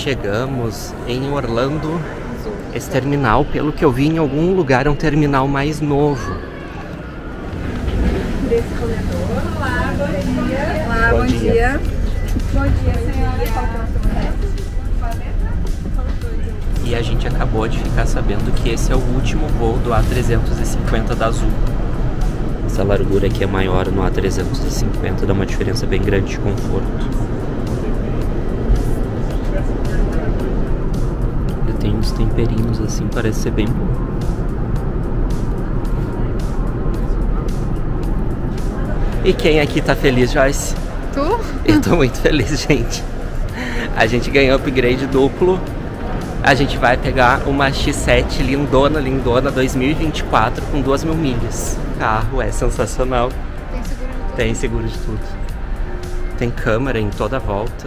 Chegamos em Orlando. Esse terminal, pelo que eu vi em algum lugar, é um terminal mais novo. Desse corredor. Olá, bom dia. Olá, bom dia. Bom dia, senhora. E a gente acabou de ficar sabendo que esse é o último voo do A350 da Azul. Essa largura aqui é maior no A350, dá uma diferença bem grande de conforto. Tem uns temperinhos assim, parece ser bem bom. E quem aqui tá feliz, Joyce? Tu? Eu tô muito feliz, gente. A gente ganhou upgrade duplo. A gente vai pegar uma X7 lindona, 2024 com 2.000 milhas. O carro é sensacional. Tem seguro de tudo? Tem seguro de tudo. Tem câmera em toda a volta.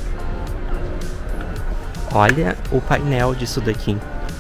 Olha o painel disso daqui.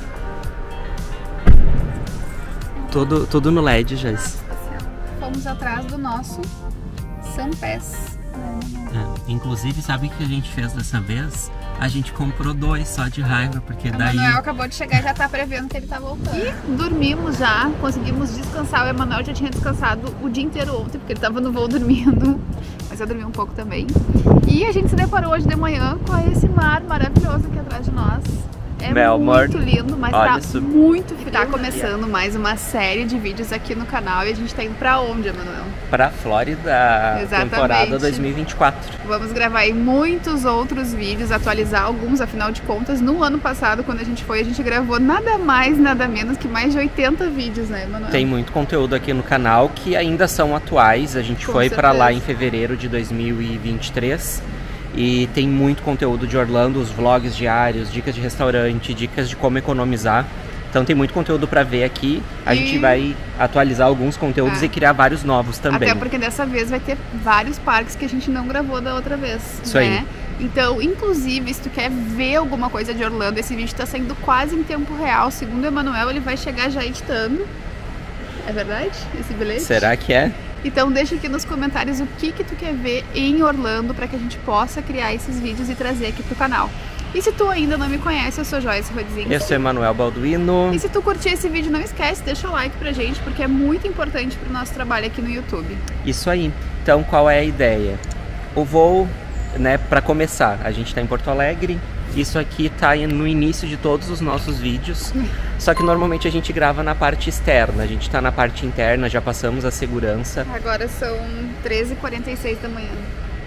Tudo no LED, Joyce. Fomos atrás do nosso Sunpass. Inclusive, sabe o que a gente fez dessa vez? A gente comprou 2 só de raiva, porque daí... O Emanuel acabou de chegar e já tá prevendo que ele tá voltando. E dormimos já, conseguimos descansar. O Emanuel já tinha descansado o dia inteiro ontem, porque ele tava no voo dormindo. Mas eu dormi um pouco também. E a gente se deparou hoje de manhã com esse mar maravilhoso aqui atrás de nós. É Melbourne. Muito lindo, mas Olha tá isso. muito frio. Tá começando mais uma série de vídeos aqui no canal e a gente tá indo pra onde, Emanuel? Pra Flórida, Exatamente. temporada 2024. Vamos gravar aí muitos outros vídeos, atualizar alguns, afinal de contas, no ano passado, quando a gente gravou nada mais, nada menos que mais de 80 vídeos, né, Emanuel? Tem muito conteúdo aqui no canal que ainda são atuais. A gente foi pra lá em fevereiro de 2023 e tem muito conteúdo de Orlando, os vlogs diários, dicas de restaurante, dicas de como economizar. Então tem muito conteúdo pra ver aqui. A gente vai atualizar alguns conteúdos e criar vários novos também. Até porque dessa vez vai ter vários parques que a gente não gravou da outra vez. Isso né? aí. Então, inclusive, se tu quer ver alguma coisa de Orlando, esse vídeo tá saindo quase em tempo real. Segundo o Emanuel, ele vai chegar já editando. É verdade? Esse bilhete? Será que é? Então deixa aqui nos comentários o que tu quer ver em Orlando para que a gente possa criar esses vídeos e trazer aqui pro canal. E se tu ainda não me conhece, eu sou Joyce Rodzinski. Eu sou Emanuel Balduino. E se tu curtir esse vídeo, não esquece, deixa o like pra gente, porque é muito importante pro nosso trabalho aqui no YouTube. Isso aí. Então qual é a ideia? O voo, né, para começar, a gente tá em Porto Alegre. Isso aqui tá no início de todos os nossos vídeos, só que normalmente a gente grava na parte externa, a gente tá na parte interna, já passamos a segurança. Agora são 13h46 da manhã.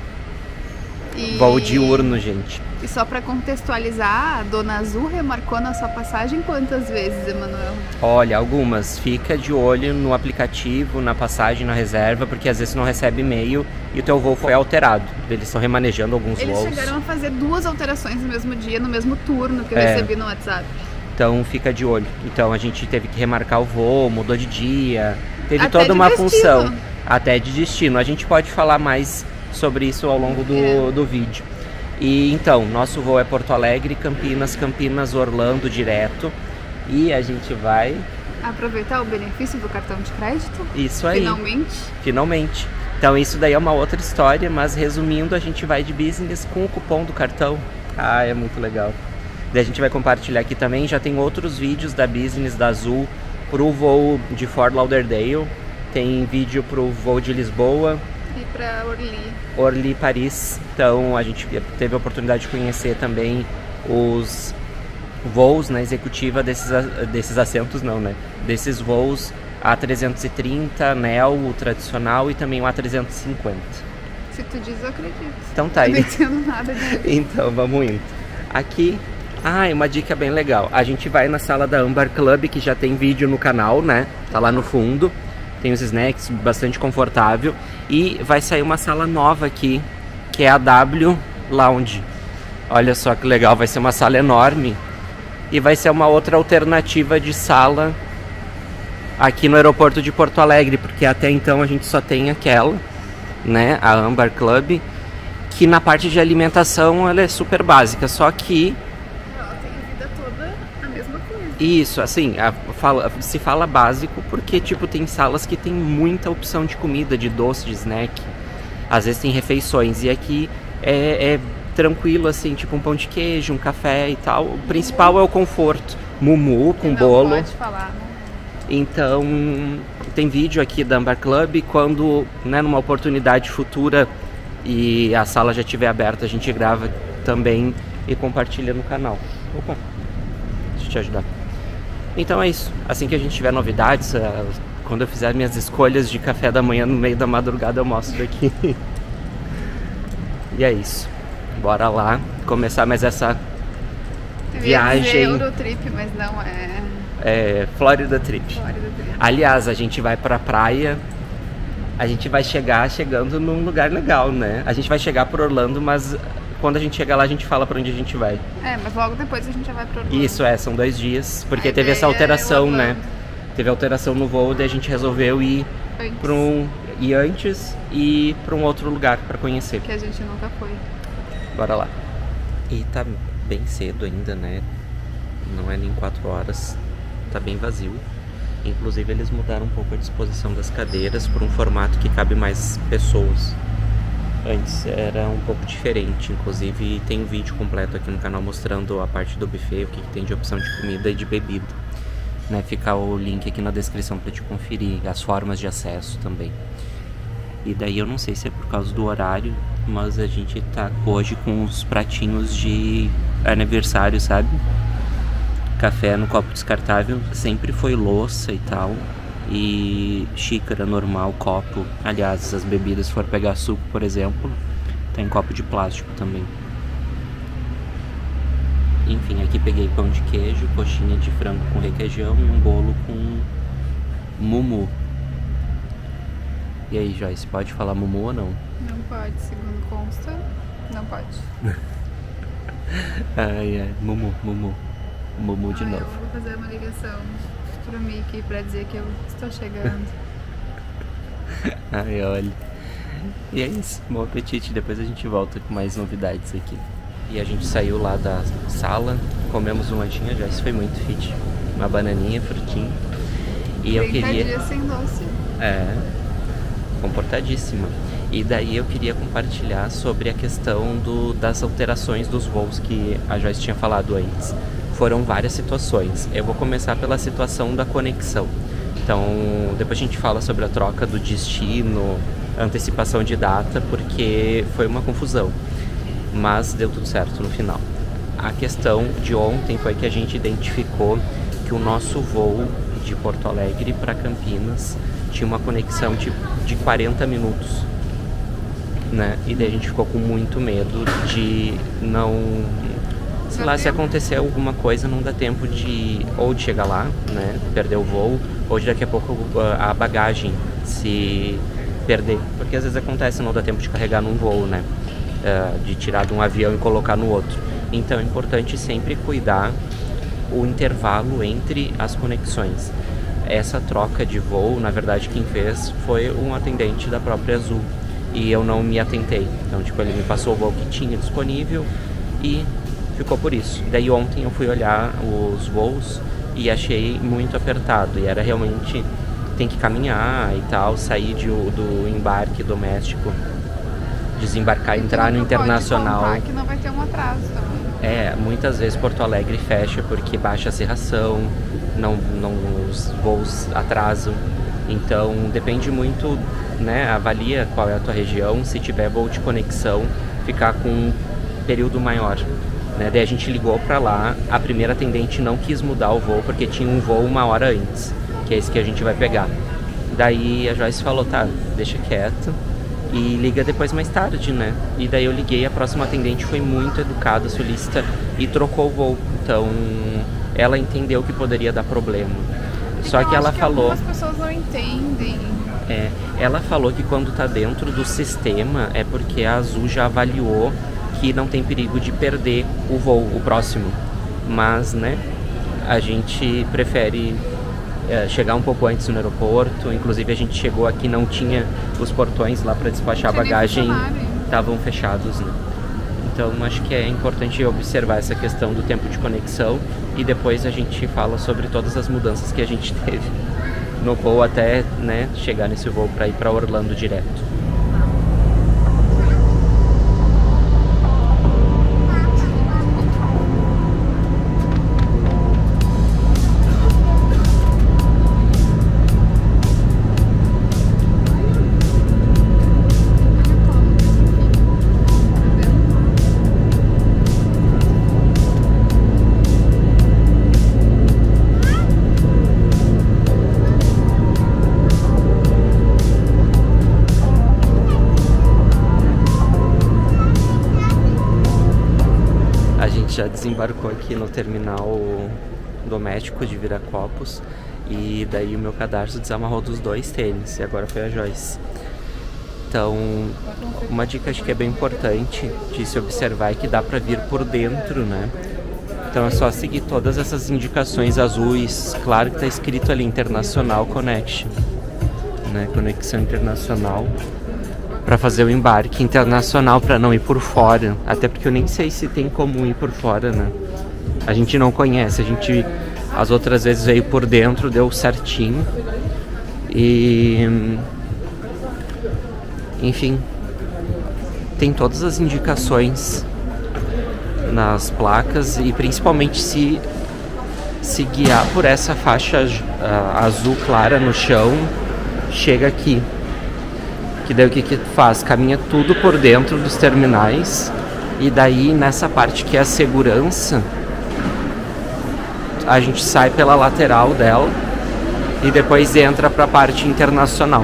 Voo diurno, gente. E só pra contextualizar, a Dona Azul remarcou na sua passagem quantas vezes, Emanuel? Olha, algumas. Fica de olho no aplicativo, na passagem, na reserva, porque às vezes não recebe e-mail e o teu voo foi alterado. Eles estão remanejando alguns voos. Eles chegaram a fazer 2 alterações no mesmo dia, no mesmo turno que eu recebi no WhatsApp. Então fica de olho. Então a gente teve que remarcar o voo, mudou de dia, teve Até toda uma destino. função. Até de destino. A gente pode falar mais sobre isso ao longo do vídeo. E então, nosso voo é Porto Alegre, Campinas, Orlando direto. E a gente vai aproveitar o benefício do cartão de crédito? Isso aí. Finalmente. Então isso daí é uma outra história, mas resumindo, a gente vai de business com o cupom do cartão. Ah, é muito legal. Daí a gente vai compartilhar aqui também, já tem outros vídeos da business da Azul pro voo de Fort Lauderdale. Tem vídeo pro voo de Lisboa. E pra Orly, Paris. Então a gente teve a oportunidade de conhecer também os voos na executiva desses assentos, não, né? Desses voos A330, Neo, o tradicional e também o A350. Se tu diz, eu acredito. Então tá aí. Não entendo nada disso. Então vamos indo. Aqui, uma dica bem legal. A gente vai na sala da Ambar Club, que já tem vídeo no canal, né? Tá lá no fundo. Tem os snacks, bastante confortável. E vai sair uma sala nova aqui, que é a W Lounge. Olha só que legal, vai ser uma sala enorme. E vai ser uma outra alternativa de sala aqui no aeroporto de Porto Alegre, porque até então a gente só tem aquela, né, a Ambar Club, que na parte de alimentação ela é super básica, só que ela tem a vida toda a mesma coisa. Isso, assim, se fala básico porque, tipo, tem salas que tem muita opção de comida, de doce, de snack. Às vezes tem refeições, e aqui é tranquilo, assim, tipo um pão de queijo, um café e tal. O principal é o conforto. Mumu com bolo. Pode falar, né? Então, tem vídeo aqui da Ambar Club. Quando, né, numa oportunidade futura e a sala já estiver aberta, a gente grava também e compartilha no canal. Opa, deixa eu te ajudar. Então é isso. Assim que a gente tiver novidades, quando eu fizer minhas escolhas de café da manhã no meio da madrugada, eu mostro aqui. E é isso. Bora lá começar mais essa viagem. Eurotrip, mas não é. É Florida Trip. Florida Trip. Aliás, a gente vai pra praia. A gente vai chegando num lugar legal, né? A gente vai chegar por Orlando, mas quando a gente chegar lá, a gente fala pra onde a gente vai. É, mas logo depois a gente já vai pra Orlando. Isso, são 2 dias. Porque A teve essa ideia é alteração, né? Orlando. Teve alteração no voo, daí a gente resolveu ir antes e pra um outro lugar pra conhecer. Que a gente nunca foi. Bora lá. E tá bem cedo ainda, né? Não é nem 4 horas. Tá bem vazio. Inclusive eles mudaram um pouco a disposição das cadeiras por um formato que cabe mais pessoas. Antes era um pouco diferente. Inclusive tem um vídeo completo aqui no canal mostrando a parte do buffet, o que tem de opção de comida e de bebida, né? Fica o link aqui na descrição para te conferir as formas de acesso também. E daí eu não sei se é por causa do horário, mas a gente tá hoje com os pratinhos de aniversário, sabe? Café no copo descartável, sempre foi louça e tal. E xícara normal, copo. Aliás, se as bebidas for pegar suco, por exemplo, tem copo de plástico também. Enfim, aqui peguei pão de queijo, coxinha de frango com requeijão e um bolo com mumu. E aí, Joyce, pode falar mumu ou não? Não pode, segundo consta, não pode. Ai, mumu, mumu. Mumu de novo. Eu vou fazer uma ligação pro Mickey pra dizer que eu estou chegando. Ai, olha. E é isso, bom apetite. Depois a gente volta com mais novidades aqui. E a gente saiu lá da sala, comemos um lanchinho, já isso foi muito fit. Uma bananinha, frutinho. E eu queria... dias sem doce. É, comportadíssima. E daí eu queria compartilhar sobre a questão das alterações dos voos que a Joyce tinha falado antes. Foram várias situações. Eu vou começar pela situação da conexão. Então, depois a gente fala sobre a troca do destino, antecipação de data, porque foi uma confusão. Mas deu tudo certo no final. A questão de ontem foi que a gente identificou que o nosso voo de Porto Alegre para Campinas tinha uma conexão de 40 minutos. Né? E daí a gente ficou com muito medo de não... Sei lá, se acontecer alguma coisa, não dá tempo de chegar lá, né, perder o voo, ou de daqui a pouco a bagagem se perder, porque às vezes acontece, não dá tempo de carregar num voo, né, de tirar de um avião e colocar no outro. Então é importante sempre cuidar o intervalo entre as conexões. Essa troca de voo, na verdade, quem fez foi um atendente da própria Azul, e eu não me atentei. Então, tipo, ele me passou o voo que tinha disponível e ficou por isso. Daí ontem eu fui olhar os voos e achei muito apertado. E era realmente, tem que caminhar e tal, sair do embarque doméstico, desembarcar, entrar no internacional. Pode contar que não vai ter um atraso também. Muitas vezes Porto Alegre fecha porque baixa a serração, os voos atrasam. Então depende muito, né? Avalia qual é a tua região. Se tiver voo de conexão, ficar com um período maior. Né? Daí a gente ligou pra lá, a primeira atendente não quis mudar o voo porque tinha um voo 1 hora antes, que é esse que a gente vai pegar. Daí a Joyce falou, tá, deixa quieto e liga depois mais tarde, né? E daí eu liguei, a próxima atendente foi muito educada, solícita e trocou o voo. Então ela entendeu que poderia dar problema. Só que ela falou... Algumas pessoas não entendem. Ela falou que quando tá dentro do sistema é porque a Azul já avaliou que não tem perigo de perder o voo, o próximo. Mas, né, a gente prefere chegar um pouco antes no aeroporto. Inclusive a gente chegou aqui, não tinha os portões lá para despachar a bagagem, estavam fechados, né? Então acho que é importante observar essa questão do tempo de conexão e depois a gente fala sobre todas as mudanças que a gente teve no voo até, né, chegar nesse voo para ir para Orlando direto. gente já desembarcou aqui no terminal doméstico de Viracopos. E daí o meu cadarço desamarrou dos 2 tênis. E agora foi a Joyce. Então, uma dica acho que é bem importante de se observar é que dá pra vir por dentro, né? Então é só seguir todas essas indicações azuis. Claro que tá escrito ali International Connection, né? Conexão internacional. Pra fazer o embarque internacional, pra não ir por fora. Até porque eu nem sei se tem como ir por fora, né? A gente não conhece, as outras vezes veio por dentro, deu certinho. E... enfim, tem todas as indicações nas placas e principalmente se guiar por essa faixa azul clara no chão, chega aqui. Que daí o que faz? Caminha tudo por dentro dos terminais e daí nessa parte que é a segurança, a gente sai pela lateral dela e depois entra para a parte internacional.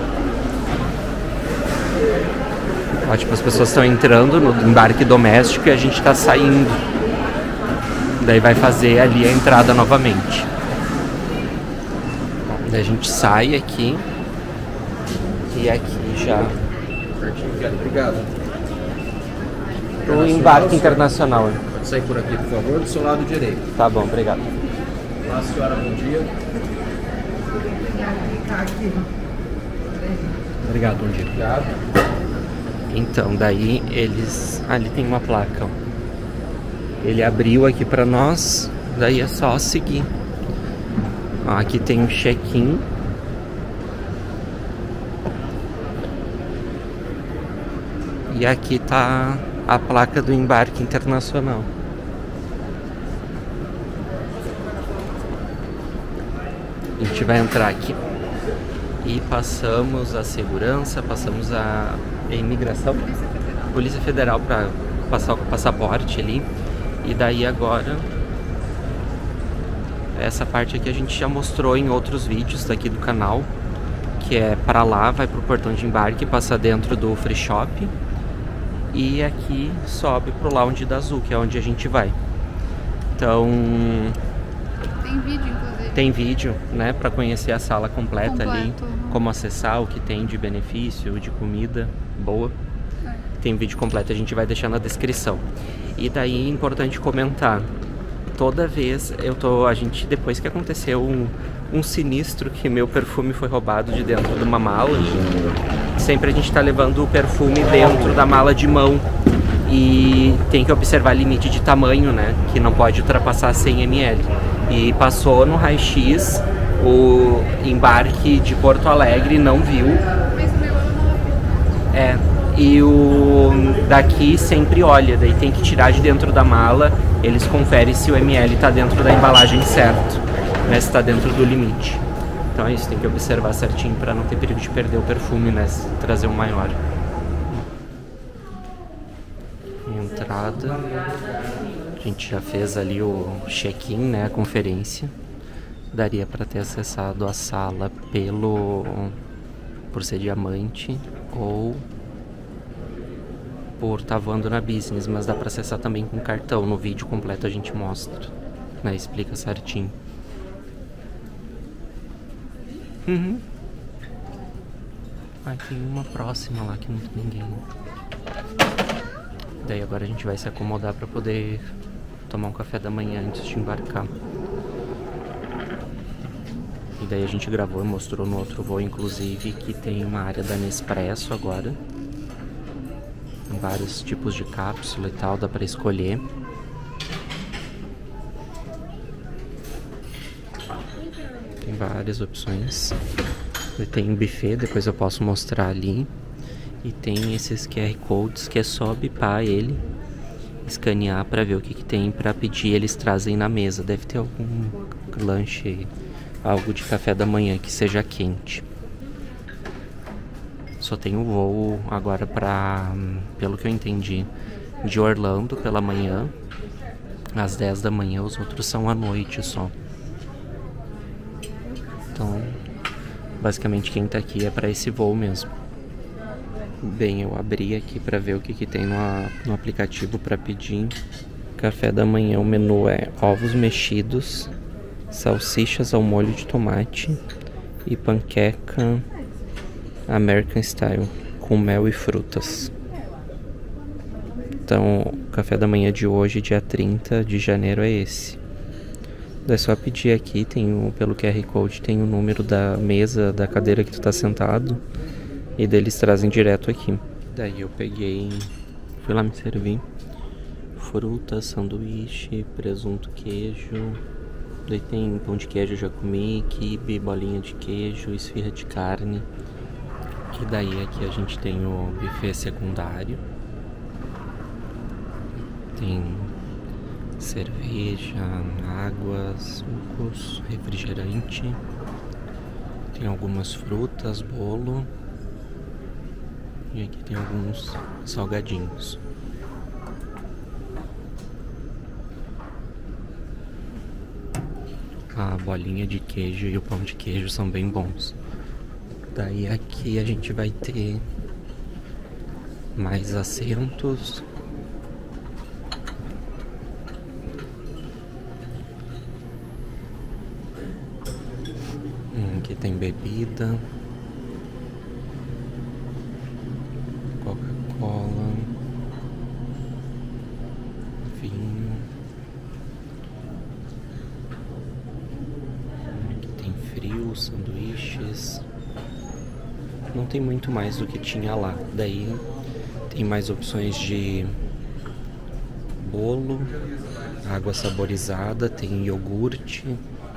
Ó, tipo, as pessoas estão entrando no embarque doméstico e a gente está saindo. Daí vai fazer ali a entrada novamente. Daí a gente sai aqui e aqui já. Obrigado. O embarque internacional. Pode sair por aqui, por favor, do seu lado direito. Tá bom, obrigado. Olá, senhora, bom dia. Obrigado, bom dia. Obrigado. Então, daí eles... ali tem uma placa, ó. Ele abriu aqui pra nós, daí é só seguir. Ó, aqui tem um check-in. E aqui tá a placa do embarque internacional. A gente vai entrar aqui. E passamos a segurança, passamos a imigração, Polícia Federal para passar o passaporte ali. E daí agora, essa parte aqui a gente já mostrou em outros vídeos daqui do canal, que é para lá, vai pro portão de embarque, passa dentro do free shop e aqui sobe pro lounge da Azul, que é onde a gente vai. Então tem vídeo, inclusive. Tem vídeo, né, para conhecer a sala completa ali, como acessar, o que tem de benefício, de comida boa. Tem vídeo completo, a gente vai deixar na descrição. E daí é importante comentar, toda vez depois que aconteceu um sinistro que meu perfume foi roubado de dentro de uma mala, sempre a gente tá levando o perfume dentro da mala de mão e tem que observar limite de tamanho, né, que não pode ultrapassar 100 ml. E passou no raio-x o embarque de Porto Alegre, não viu. E o daqui sempre olha, daí tem que tirar de dentro da mala, eles conferem se o ml tá dentro da embalagem certo, né, se tá dentro do limite. Então é isso, tem que observar certinho para não ter perigo de perder o perfume, né, trazer um maior. Entrada, a gente já fez ali o check-in, né, a conferência. Daria para ter acessado a sala por ser diamante ou por estar voando na business, mas dá para acessar também com cartão. No vídeo completo a gente mostra, né, explica certinho. Ah, tem uma próxima lá que não tem ninguém. Daí agora a gente vai se acomodar para poder tomar um café da manhã antes de embarcar. E daí a gente gravou e mostrou no outro voo, inclusive, que tem uma área da Nespresso agora. Vários tipos de cápsula e tal, dá para escolher. Tem várias opções. E tem um buffet, depois eu posso mostrar ali. E tem esses QR Codes que é só bipar ele, escanear para ver o que tem para pedir. Eles trazem na mesa. Deve ter algum lanche, algo de café da manhã que seja quente. Só tem o voo agora pelo que eu entendi, de Orlando pela manhã, às 10 da manhã, os outros são à noite só. Então, basicamente quem tá aqui é para esse voo mesmo. Bem, eu abri aqui para ver o que tem no aplicativo para pedir Café da manhã, o menu é ovos mexidos, salsichas ao molho de tomate e panqueca American Style com mel e frutas. Então, o café da manhã de hoje, dia 30 de janeiro, é esse. É só pedir aqui, pelo QR Code tem o número da mesa, da cadeira que tu tá sentado, e daí eles trazem direto aqui. Daí eu fui lá me servir. Fruta, sanduíche, presunto, queijo. Daí tem pão de queijo, já comi, quibe, bolinha de queijo, esfirra de carne. E daí aqui a gente tem o buffet secundário. Tem cerveja, água, sucos, refrigerante. Tem algumas frutas, bolo. E aqui tem alguns salgadinhos. A bolinha de queijo e o pão de queijo são bem bons. Daí aqui a gente vai ter mais assentos. Aqui tem bebida, Coca-Cola, vinho. Aqui tem frios, sanduíches. Não tem muito mais do que tinha lá. Daí tem mais opções de bolo, água saborizada, tem iogurte.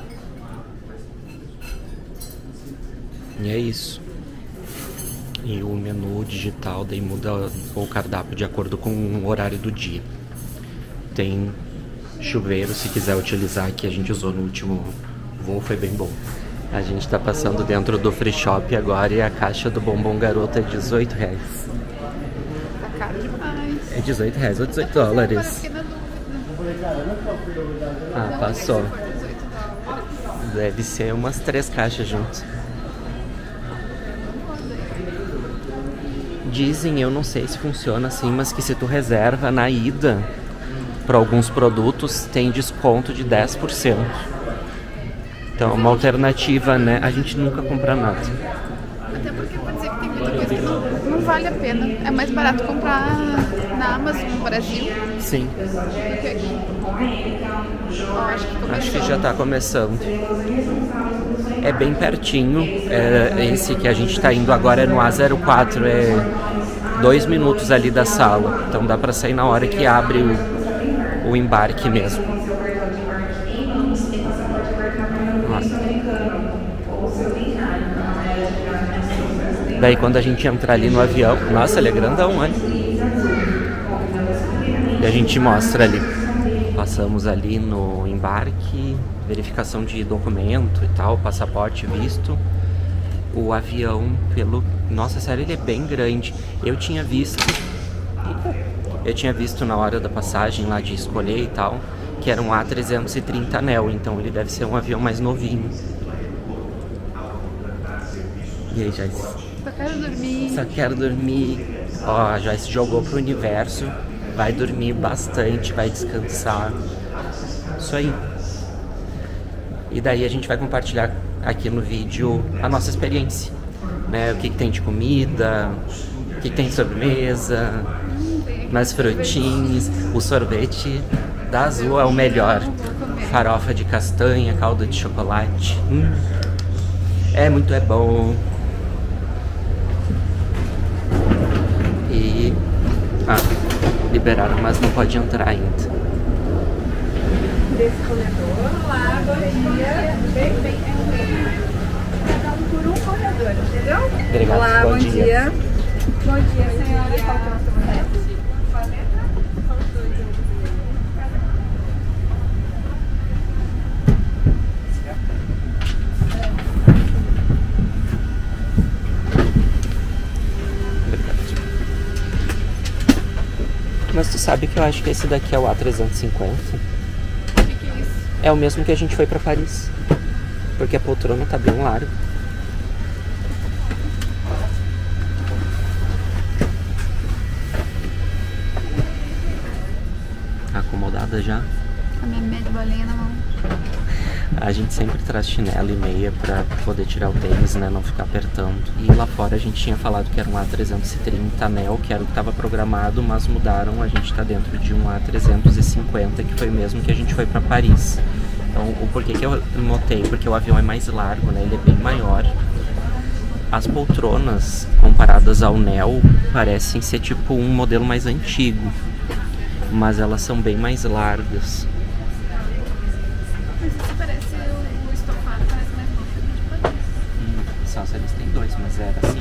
E é isso. E o menu digital daí muda o cardápio de acordo com o horário do dia. Tem chuveiro se quiser utilizar, que a gente usou no último voo, foi bem bom. A gente tá passando dentro do free shop agora e a caixa do bombom garoto é R$18. Tá caro demais. É R$18 ou $18? Ah, passou. Deve ser umas 3 caixas juntos. Dizem, eu não sei se funciona assim, mas que se tu reserva na ida para alguns produtos, tem desconto de 10%. Então, uma alternativa, né? A gente nunca compra nada. Até porque pode dizer que tem muita coisa que não vale a pena. É mais barato comprar na Amazon no Brasil. Sim. Do que aqui. Ó, acho que já tá começando. É bem pertinho. Esse que a gente tá indo agora é no A04, é 2 minutos ali da sala. Então dá pra sair na hora que abre o embarque mesmo. Daí quando a gente entrar ali no avião, nossa, ele é grandão, olha. E a gente mostra ali. Passamos ali no embarque, verificação de documento e tal, passaporte, visto. O avião, nossa, sério, ele é bem grande. Eu tinha visto na hora da passagem lá de escolher e tal, que era um A330 Neo, então ele deve ser um avião mais novinho. E aí, Joyce? Só quero dormir. Só quero dormir. Ó, a Joyce jogou pro universo. Vai dormir bastante, vai descansar. Isso aí. E daí a gente vai compartilhar aqui no vídeo a nossa experiência, né? O que tem de comida, o que tem de sobremesa, mais frutinhas. O sorvete da Azul é o melhor. Farofa de castanha, calda de chocolate. É bom. E liberaram, mas não pode entrar ainda. Desse corredor, olá, bom dia. Bem, cada um por um corredor, entendeu? Obrigado, olá, bom dia. Bom dia, senhora. Qual que é o seu nome? Mas tu sabe que eu acho que esse daqui é o A350? O que é isso? É o mesmo que a gente foi pra Paris. Porque a poltrona tá bem larga. Acomodado. gelada já. A minha meia de bolinha na mão. A gente sempre traz chinelo e meia pra poder tirar o tênis, né? Não ficar apertando. E lá fora a gente tinha falado que era um A330 Neo, que era o que estava programado, mas mudaram. A gente tá dentro de um A350, que foi o mesmo que a gente foi pra Paris. Então, o porquê que eu notei? Porque o avião é mais largo, né? Ele é bem maior. As poltronas, comparadas ao Neo, parecem ser tipo um modelo mais antigo. Mas elas são bem mais largas. Mas isso parece o estofado, parece mais bom que a gente pode. Só se eles têm dois, mas era assim.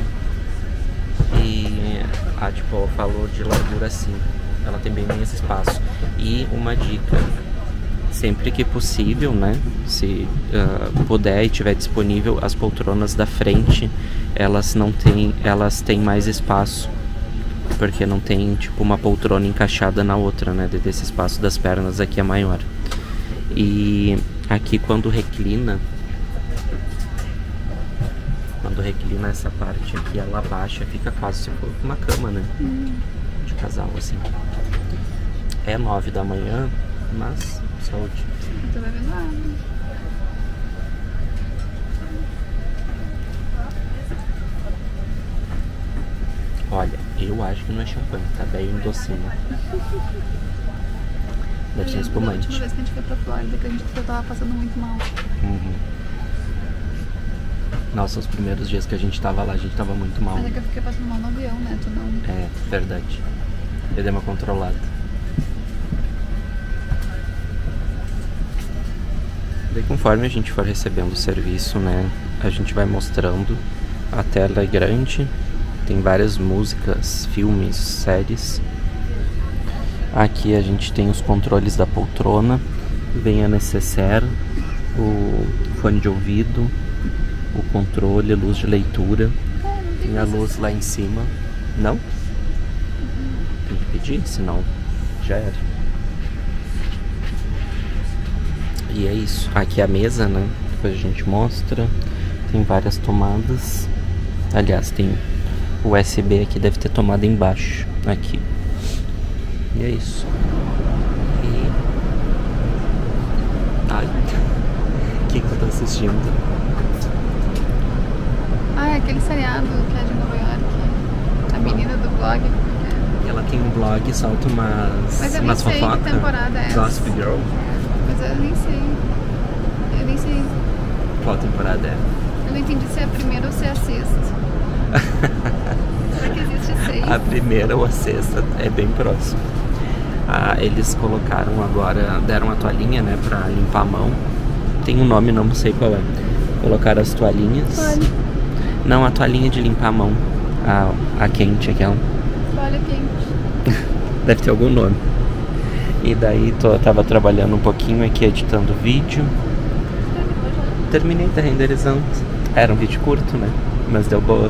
E a tipo falou de largura assim. Ela tem bem mais espaço. E uma dica, sempre que possível, né? Se puder e tiver disponível, as poltronas da frente, elas têm mais espaço. Porque não tem tipo uma poltrona encaixada na outra, né? Desse espaço das pernas aqui é maior. E aqui quando reclina essa parte aqui, ela abaixa, fica quase se for uma cama, né? De casal assim. É 9 da manhã, mas saúde. Não tô bebendo água. Olha, eu acho que não é champanhe, tá bem docinho. Deve ser Da espumante. última vez que a gente foi pra Flórida, que eu tava passando muito mal. Nossa, os primeiros dias que a gente tava lá, a gente tava muito mal. Mas é que eu fiquei passando mal no avião, né? Tu não... É, verdade. Eu dei uma controlada. Daí conforme a gente for recebendo o serviço, né, a gente vai mostrando. A tela é grande, tem várias músicas, filmes, séries. Aqui a gente tem os controles da poltrona, vem a necessaire, o fone de ouvido, o controle, a luz de leitura. Tem a luz lá em cima. Não? Tem que pedir, senão já era. E é isso. Aqui é a mesa, né? Depois a gente mostra. Tem várias tomadas. Aliás, tem USB aqui, deve ter tomada embaixo. Aqui. E é isso. E... ai, o que tu tá assistindo? Ah, é aquele seriado que é de Nova York. A menina do blog. Ela tem um blog, solta Mas eu nem umas sei que fofocas. temporada é essa. Gossip Girl. Mas eu nem sei. Eu nem sei. Qual temporada é? Eu não entendi se é a primeira ou se é a sexta. Será que existe 6? A primeira ou a sexta é bem próximo. Eles colocaram agora, deram a toalhinha, né, pra limpar a mão. Tem um nome, não sei qual é. Colocaram as toalhinhas. Toalha. Não, a toalhinha de limpar a mão. A quente, aquela. Toalha quente. Deve ter algum nome. E daí tava trabalhando um pouquinho aqui, editando vídeo. Terminei, tá renderizando. Era um vídeo curto, né? Mas deu boa.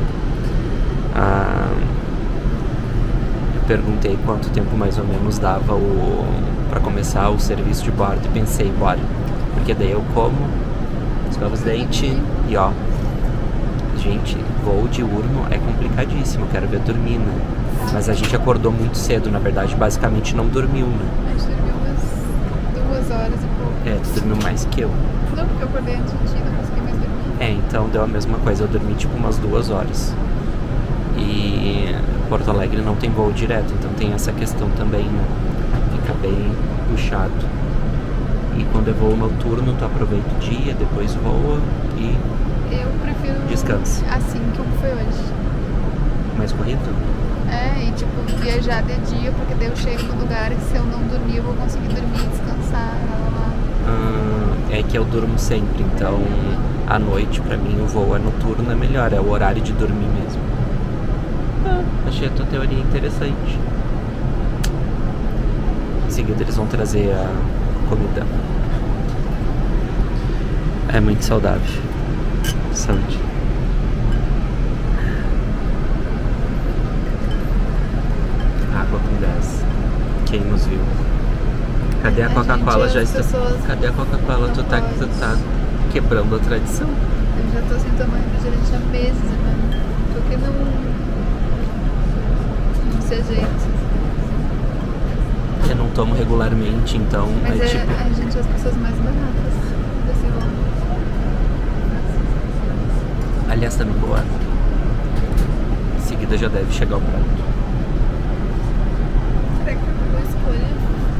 Eu perguntei quanto tempo mais ou menos dava pra começar o serviço de bordo e pensei, bora. Porque daí eu como, escovo os dentes e ó. Gente, voo de Urno é complicadíssimo, eu quero ver dormir, né? Mas a gente acordou muito cedo, na verdade, basicamente não dormiu, né? A gente dormiu umas 2 horas e pouco. É, tu dormiu mais que eu. Não, porque eu acordei antes de ti, não consegui mais dormir. É, então deu a mesma coisa, eu dormi tipo umas 2 horas. E Porto Alegre não tem voo direto, então tem essa questão também, né? Fica bem puxado. E quando é voo noturno, tu aproveita o dia, depois voa e Eu prefiro descansa. assim como foi hoje. Mais corrido? É, e tipo, viajar de dia, porque daí eu chego no lugar que se eu não dormir, eu vou conseguir dormir, descansar, lá. É que eu durmo sempre, então à noite pra mim o voo é noturno, é melhor, é o horário de dormir mesmo. Achei a tua teoria interessante. Em seguida eles vão trazer a comida. É muito saudável. Saúde. Água com gás. Quem nos viu? Cadê a Coca-Cola? Já está. Cadê a Coca-Cola? Tu tá quebrando a tradição. Eu já tô sem tomar refrigerante há meses, mano. Porque não se ajeita. Eu não tomo regularmente, então Mas aí, tipo... a gente é as pessoas mais baratas desse ramo. Aliás, tá no boa. Em seguida já deve chegar o prato. Será que foi uma boa escolha?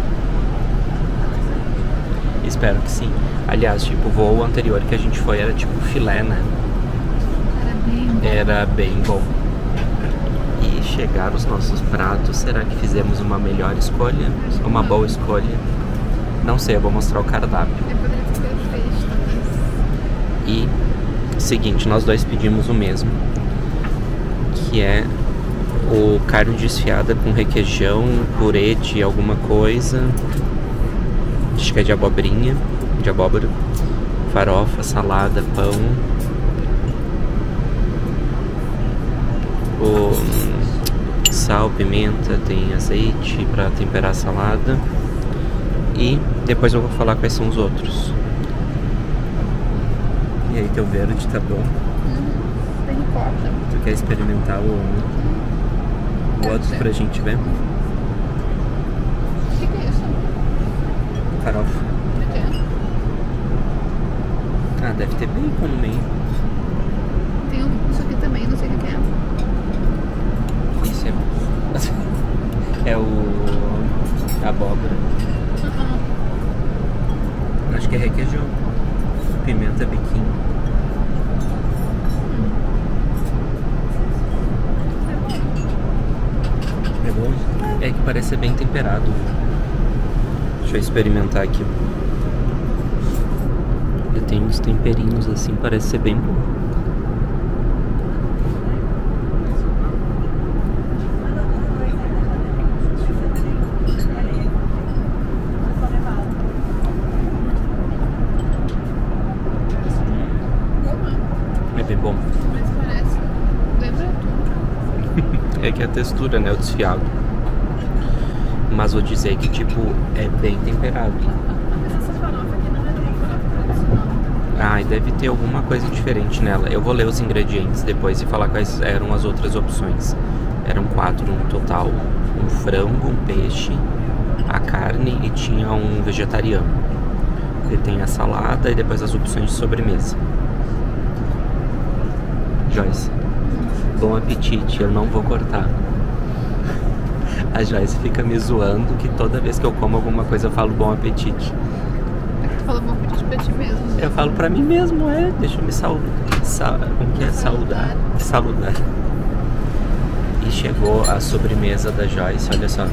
Espero que sim. Aliás, tipo, o voo anterior que a gente foi era tipo filé, né? Era bem bom. E chegaram os nossos pratos. Será que fizemos uma melhor escolha? Uma boa escolha? Não sei, eu vou mostrar o cardápio. Eu poderia ter peixe, talvez. E, seguinte, nós dois pedimos o mesmo. Que é o carne desfiada com requeijão, purê de alguma coisa. Acho que é de abobrinha, de abóbora. Farofa, salada, pão. O sal, pimenta, tem azeite para temperar a salada. E depois eu vou falar quais são os outros. E aí, teu verde tá bom? Tem ricota. Tu quer experimentar o outro pra gente ver? O que é isso? Farofa. O que é? Ah, deve ter bacon no meio. Tem isso aqui também, não sei o que é. Isso é abóbora. Acho que é requeijão. Pimenta biquinho. É bom? É que parece ser bem temperado. Deixa eu experimentar aqui. Ele tem uns temperinhos assim, parece ser bem bom. É bem bom. Mas parece. Lembra tudo. É que a textura, né? O desfiado. Mas vou dizer que, tipo, é bem temperado. Mas essa farofa aqui não era uma farofa tradicional. Ah, e deve ter alguma coisa diferente nela. Eu vou ler os ingredientes depois e falar quais eram as outras opções. Eram 4 no total. Um frango, um peixe, a carne e tinha um vegetariano. E tem a salada e depois as opções de sobremesa. Joyce, bom apetite, eu não vou cortar. A Joyce fica me zoando que toda vez que eu como alguma coisa eu falo bom apetite. É que tu falou bom apetite pra ti mesmo. Eu falo pra mim mesmo, deixa eu me como que é? Saludar. E chegou a sobremesa da Joyce, olha só.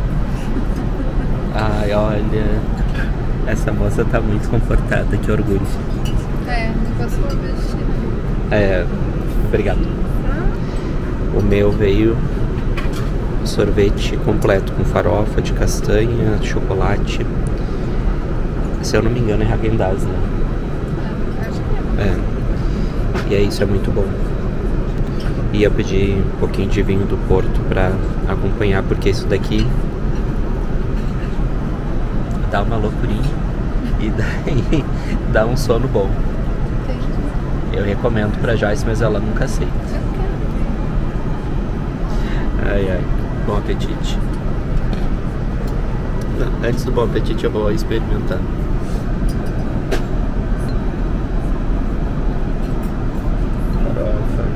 Ai, olha. Essa moça tá muito confortada, que orgulho. Depois eu vou vestir. Obrigado. O meu veio sorvete completo com farofa de castanha, chocolate. Se eu não me engano é Häagen-Dazs, né? Acho que é. E é isso, é muito bom. E eu pedi um pouquinho de vinho do Porto pra acompanhar, porque isso daqui dá uma loucurinha e daí dá um sono bom. Eu recomendo pra Joyce, mas ela nunca aceita. Ai, bom apetite. Não, antes do bom apetite eu vou experimentar. Farofa.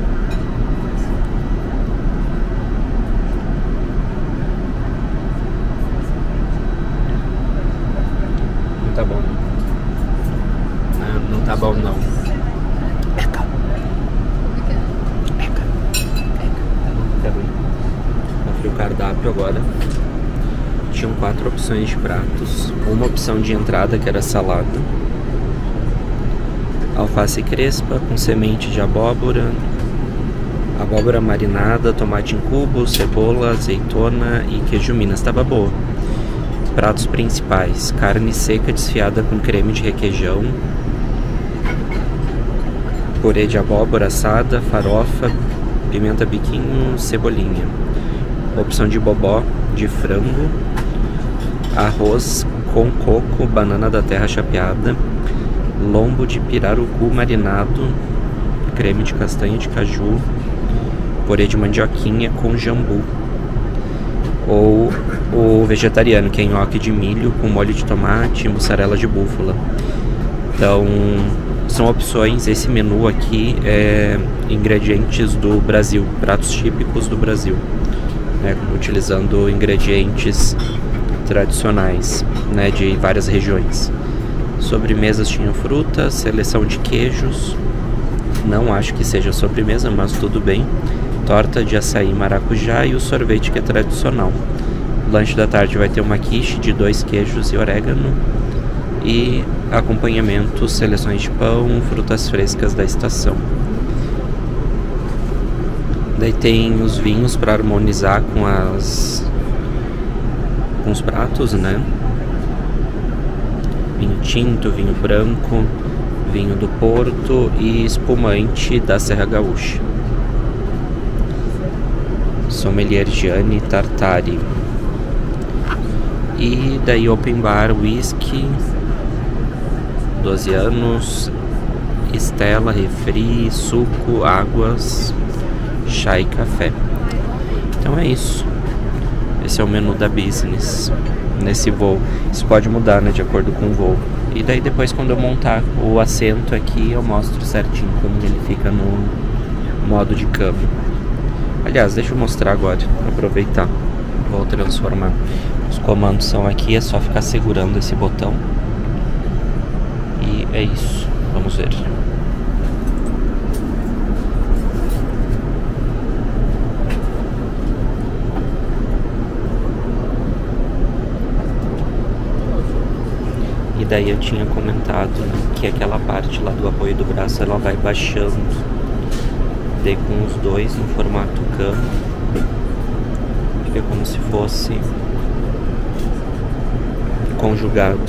Não tá bom. Não tá bom não. Conferi o cardápio agora. Tinham 4 opções de pratos. Uma opção de entrada que era salada, alface crespa com semente de abóbora, abóbora marinada, tomate em cubos, cebola, azeitona e queijo Minas. Tava boa. Pratos principais: carne seca desfiada com creme de requeijão, purê de abóbora assada, farofa, pimenta biquinho, cebolinha. Opção de bobó de frango, arroz com coco, banana da terra chapeada, lombo de pirarucu marinado, creme de castanha de caju, purê de mandioquinha com jambu. Ou o vegetariano, que é nhoque de milho com molho de tomate e mussarela de búfala. Então, são opções. Esse menu aqui é ingredientes do Brasil, pratos típicos do Brasil, né, utilizando ingredientes tradicionais, né, de várias regiões. Sobremesas tinham frutas, seleção de queijos. Não acho que seja sobremesa, mas tudo bem. Torta de açaí maracujá e o sorvete, que é tradicional. Lanche da tarde vai ter uma quiche de 2 queijos e orégano. E acompanhamento, seleções de pão, frutas frescas da estação. Daí tem os vinhos para harmonizar com os pratos, né? Vinho tinto, vinho branco, vinho do Porto e espumante da Serra Gaúcha. Sommelier Gianni Tartari. E daí open bar, whisky, 12 anos, Estela, refri, suco, águas, chá e café. Então é isso. Esse é o menu da Business nesse voo. Isso pode mudar, né, de acordo com o voo. E daí depois, quando eu montar o assento aqui, eu mostro certinho como ele fica no modo de cama. Aliás, deixa eu mostrar agora, aproveitar. Vou transformar. Os comandos são aqui, é só ficar segurando esse botão. E é isso. Vamos ver. E daí eu tinha comentado, né, que aquela parte lá do apoio do braço ela vai baixando. Daí com os dois no formato cama, fica como se fosse conjugado.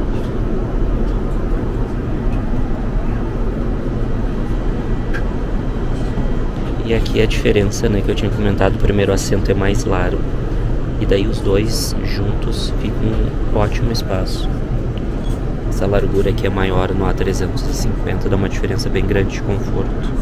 E aqui a diferença, né, que eu tinha comentado, o primeiro assento é mais largo. E daí os dois juntos ficam um ótimo espaço. Essa largura aqui é maior no A350, dá uma diferença bem grande de conforto.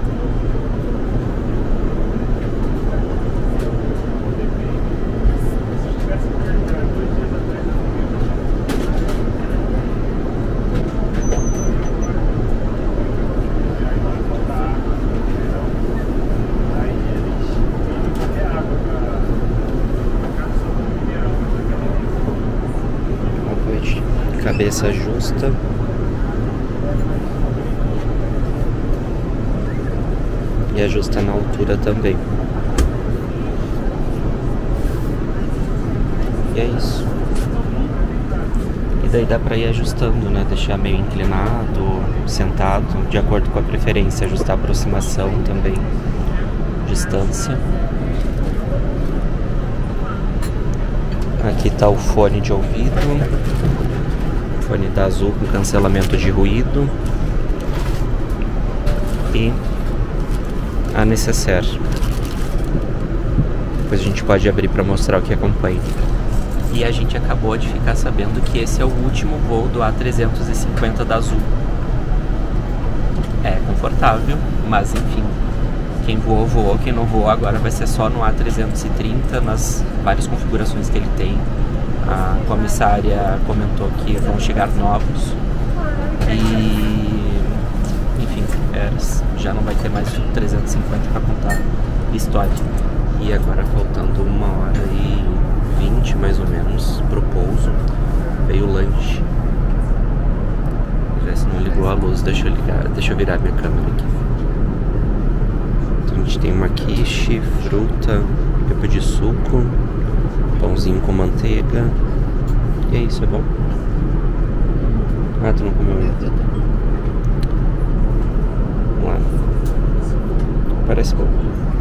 Cabeça justa. E ajusta na altura também. E é isso. E daí dá pra ir ajustando, né? Deixar meio inclinado, sentado, de acordo com a preferência. Ajustar a aproximação também, distância. Aqui tá o fone de ouvido. Fone da Azul com cancelamento de ruído. E a necessaire. Depois a gente pode abrir para mostrar o que acompanha. E a gente acabou de ficar sabendo que esse é o último voo do A350 da Azul. É confortável, mas enfim, quem voou, voou. Quem não voou agora vai ser só no A330, nas várias configurações que ele tem. A comissária comentou que vão chegar novos e, enfim, já não vai ter mais 350 para contar história. E agora, faltando 1h20 mais ou menos pro pouso, veio o lanche. Já se não ligou a luz, deixa eu virar minha câmera aqui. Então a gente tem uma quiche, fruta, eu pedi suco, pãozinho com manteiga. E é isso, é bom? Ah, tu não comeu ainda? Vamos lá. Parece bom.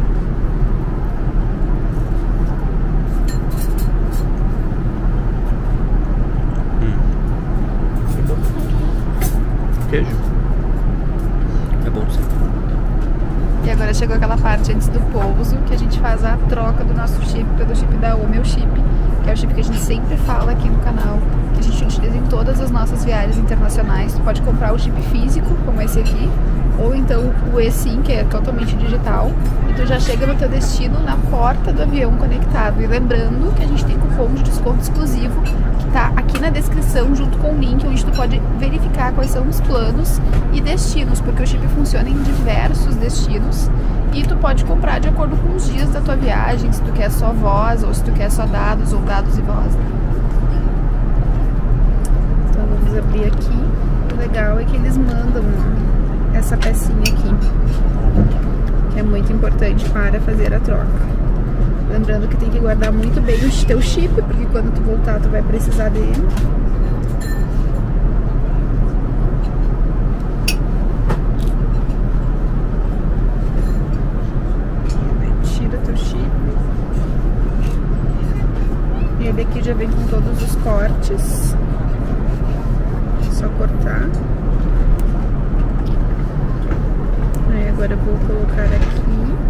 Queijo? É bom sim. E agora chegou aquela parte antes do pouso que a gente faz a troca do nosso chip pelo chip da O Meu Chip, que é o chip que a gente sempre fala aqui no canal, que a gente utiliza em todas as nossas viagens internacionais. Tu pode comprar o chip físico, como esse aqui, ou então o eSIM, que é totalmente digital, e tu já chega no teu destino na porta do avião conectado. E lembrando que a gente tem cupom de desconto exclusivo que tá aqui na descrição, junto com o link onde tu pode verificar quais são os planos e destinos, porque o chip funciona em diversos destinos e tu pode comprar de acordo com os dias da tua viagem, se tu quer só voz ou se tu quer só dados ou dados e voz. Então vamos abrir aqui. O legal é que eles mandam essa pecinha aqui, que é muito importante para fazer a troca. Lembrando que tem que guardar muito bem o teu chip, porque quando tu voltar tu vai precisar dele. Tira teu chip. E ele aqui já vem com todos os cortes. Só cortar. Aí agora eu vou colocar aqui.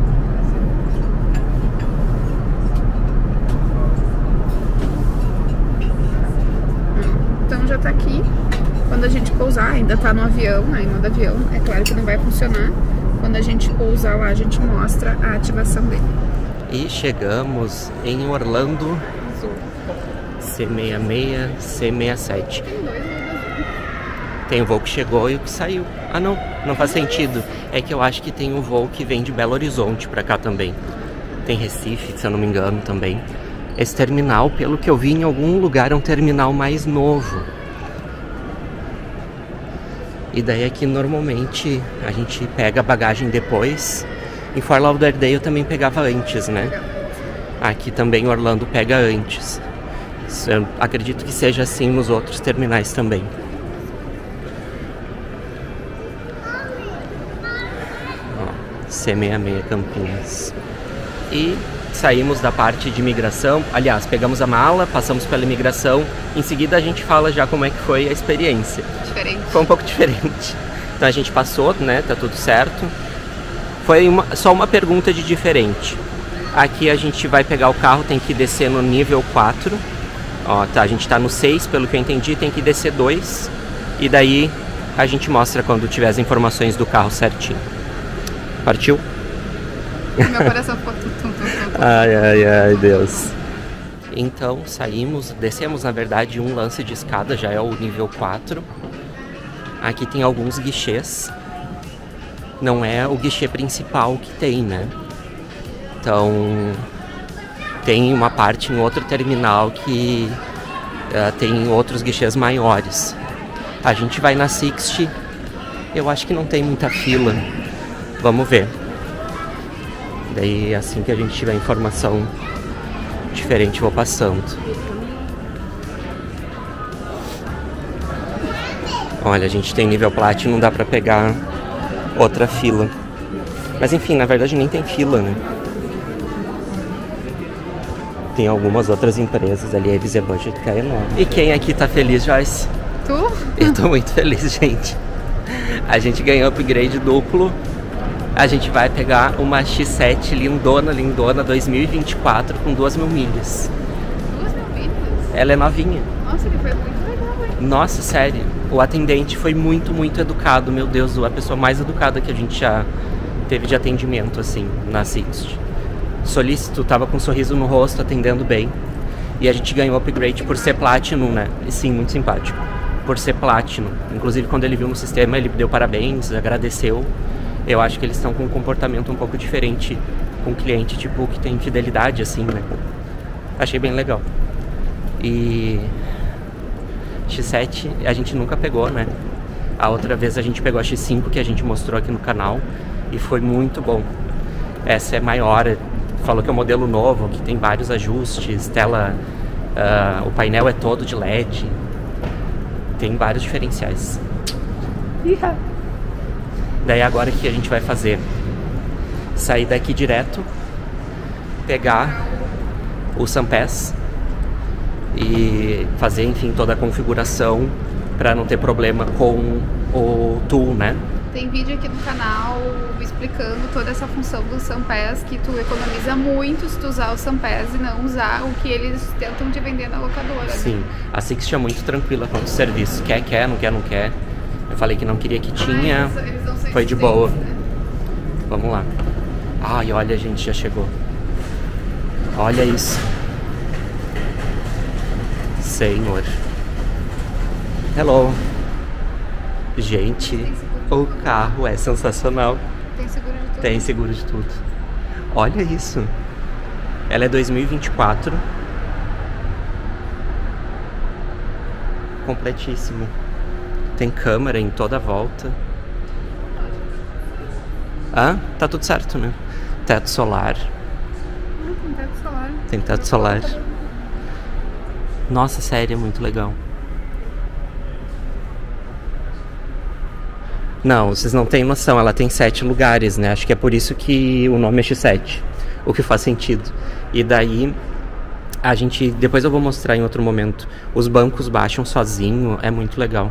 Então já tá aqui. Quando a gente pousar, ainda tá no avião, né, em modo avião, é claro que não vai funcionar. Quando a gente pousar lá, a gente mostra a ativação dele. E chegamos em Orlando, C66, C67. Tem o voo que chegou e o que saiu. Ah não, não faz sentido. É que eu acho que tem um voo que vem de Belo Horizonte pra cá também. Tem Recife, se eu não me engano, também. Esse terminal, pelo que eu vi em algum lugar, é um terminal mais novo. E daí aqui normalmente a gente pega a bagagem depois. Em Fort Lauderdale eu também pegava antes, né? Aqui também Orlando pega antes. Eu acredito que seja assim nos outros terminais também. C66 Campinas. E saímos da parte de imigração. Aliás, pegamos a mala, passamos pela imigração. Em seguida a gente fala já como é que foi a experiência. Diferente. Foi um pouco diferente. Então a gente passou, né? Tá tudo certo. Foi só uma pergunta de diferente. Aqui a gente vai pegar o carro, tem que descer no nível 4. Ó, tá, a gente tá no 6, pelo que eu entendi, tem que descer 2. E daí a gente mostra quando tiver as informações do carro certinho. Partiu? Meu coração ficou Ai, ai, ai, Deus. Então saímos, descemos na verdade um lance de escada, já é o nível 4. Aqui tem alguns guichês. Não é o guichê principal que tem, né? Então tem uma parte em outro terminal que tem outros guichês maiores. A gente vai na 60. Eu acho que não tem muita fila. Vamos ver. Daí assim que a gente tiver informação diferente, vou passando. Olha, a gente tem nível Platinum, não dá pra pegar outra fila. Mas enfim, na verdade nem tem fila, né? Tem algumas outras empresas ali, a Visa Budget, que é enorme. E quem aqui tá feliz, Joyce? Tu? Eu tô muito feliz, gente. A gente ganhou upgrade duplo. A gente vai pegar uma X7 lindona, lindona, 2024 com 2.000 milhas. 2.000 milhas? Ela é novinha. Nossa, ele foi muito legal, hein? Nossa, sério. O atendente foi muito, muito educado. Meu Deus, a pessoa mais educada que a gente já teve de atendimento, assim, na 60. Solícito, tava com um sorriso no rosto, atendendo bem. E a gente ganhou upgrade por ser Platinum, né? E sim, muito simpático. Por ser Platinum. Inclusive, quando ele viu no sistema, ele deu parabéns, agradeceu. Eu acho que eles estão com um comportamento um pouco diferente com o cliente, tipo, que tem fidelidade, assim, né? Achei bem legal. E X7 a gente nunca pegou, né? A outra vez a gente pegou a X5 que a gente mostrou aqui no canal e foi muito bom. Essa é maior, falou que é um modelo novo, que tem vários ajustes, tela, o painel é todo de LED, tem vários diferenciais. Daí agora o que a gente vai fazer? Sair daqui direto, pegar o SunPass e fazer, enfim, toda a configuração para não ter problema com o tool, né? Tem vídeo aqui no canal explicando toda essa função do SunPass, que tu economiza muito se tu usar o SunPass e não usar o que eles tentam te vender na locadora. Sim, né? A 60 é muito tranquila quanto ao serviço. Quer, não quer, não quer. Eu falei que não queria que tinha. Eles dão Foi de boa. Vamos lá. Ai, olha, a gente já chegou. Olha isso. Senhor. Hello. Gente, o carro é sensacional. Tem seguro de tudo? Tem seguro de tudo. Olha isso. Ela é 2024. Completíssimo. Tem câmera em toda a volta. Ah, tá tudo certo, né? Teto solar. Tem teto solar. Tem teto solar. Nossa, sério, é muito legal. Não, vocês não têm noção, ela tem 7 lugares, né? Acho que é por isso que o nome é X7, o que faz sentido. E daí, a gente, depois eu vou mostrar em outro momento, os bancos baixam sozinho, é muito legal.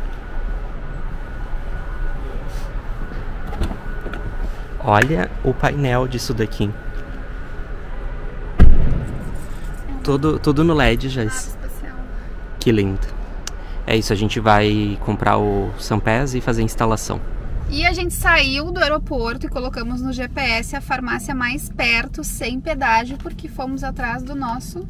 Olha o painel disso daqui. Tudo no LED, Joyce. Que lindo. É isso, a gente vai comprar o Sampés e fazer a instalação. E a gente saiu do aeroporto e colocamos no GPS a farmácia mais perto, sem pedágio, porque fomos atrás do nosso